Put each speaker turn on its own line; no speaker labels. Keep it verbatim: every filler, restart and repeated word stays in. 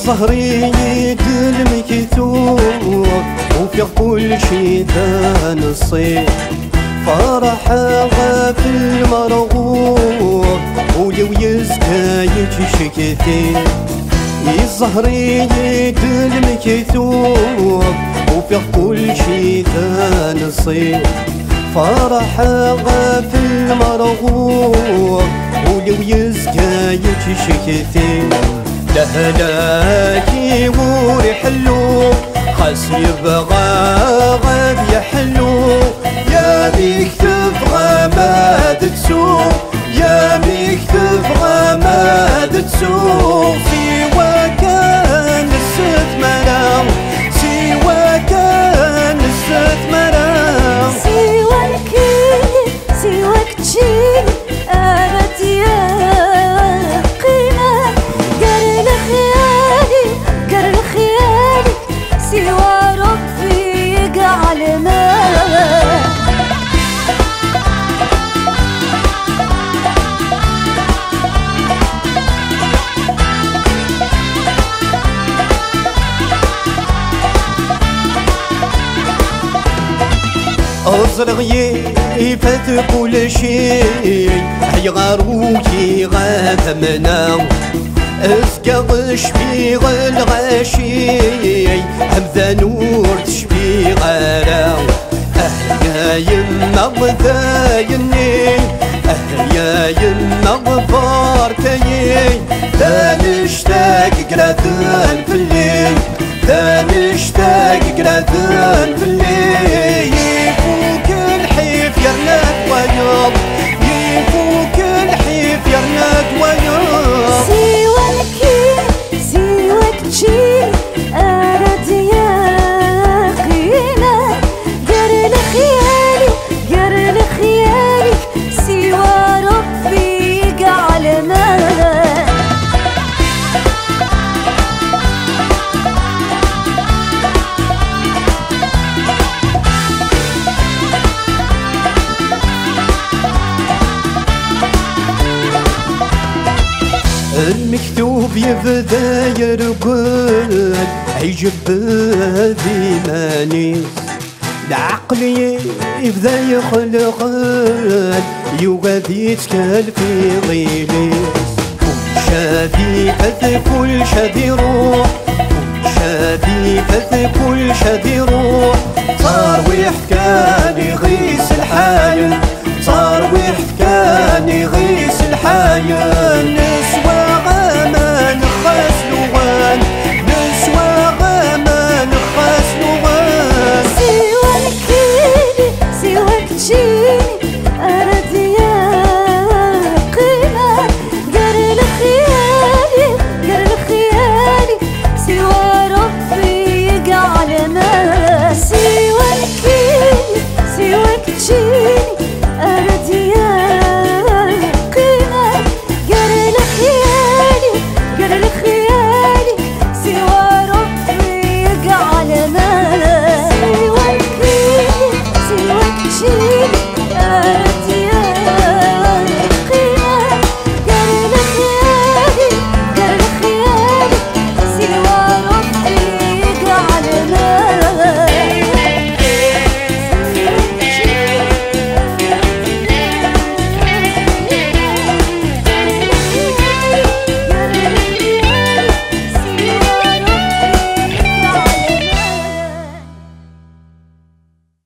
الزهري المكتوب وفي كل شي ثان الصيف فرحها في المرغوب ولو يزكى يتشكتي الزهري المكتوب وفي كل شي ثان الصيف فرحها في المرغوب ولو يزكى يتشكتي لهلاكي ورحلو خاص يبغى غاد يحلو يا مكتب غماد تسوق يا مكتب غماد تسوق سوا كان الستمرة سوا كان الستمرة
سوا الكيل سوا كتشيل أرد يا قيمة قر لخيالي قر لخيالي سوا ربي يقعل ما
أزرغي فات كل شيء هي غاروكي غاثمنا اسكا شبيغ الغاشي همذا نور تشبي غارا اه يا يما غذايني اه يا يما غفارتي ذا نشتاق قرادان في الليل ذا نشتاق قرادان في الليل يفوك الحيف يرناك ويوم يفوك الحيف يرناك ويوم
سوا الكيل سوا كتشيل أرد يا قيمة قر لخيالي قر لخيالك سوا ربي يقعل ما
المكتوب يبدا يرقل عيجب هذي مانيس العقل يبدا يخلق يغادي يتكال في غيليس كل شادي فث كل شادي روح كل شادي فث كل شادي روح صار ويحكاني غيس الحايل صار ويحكاني غيس الحايل